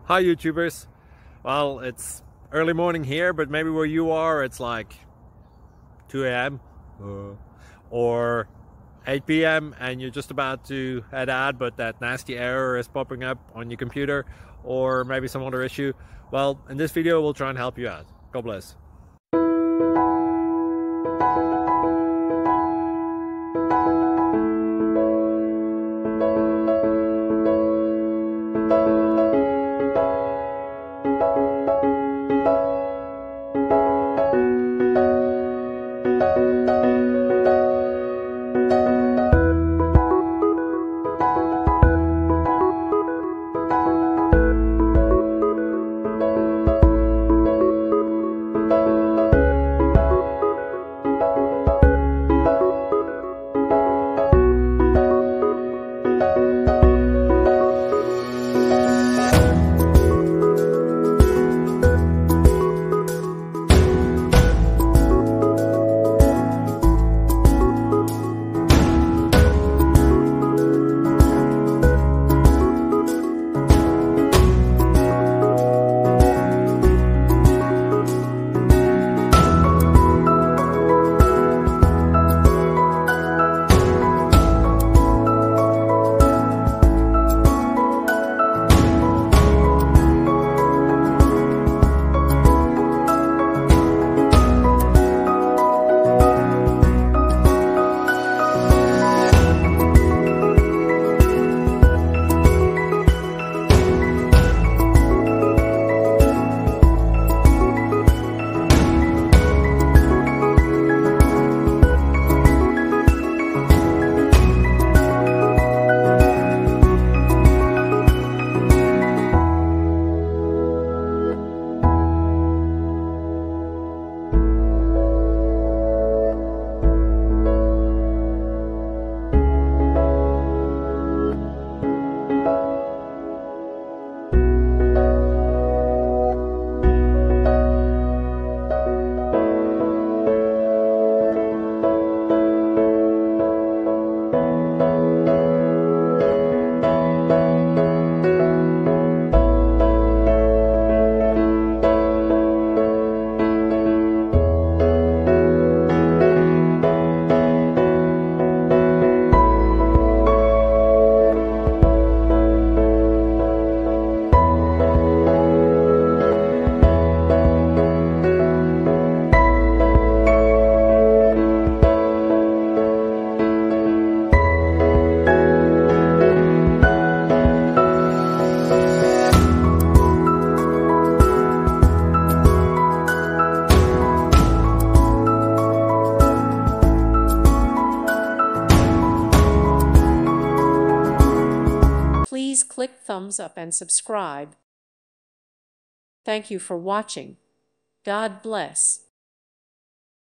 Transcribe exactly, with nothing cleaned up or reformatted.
Hi YouTubers. Well, it's early morning here, but maybe where you are it's like two A M uh, or eight P M and you're just about to head out, but that nasty error is popping up on your computer, or maybe some other issue. Well, in this video we'll try and help you out. God bless. Please click thumbs up and subscribe. Thank you for watching. God bless.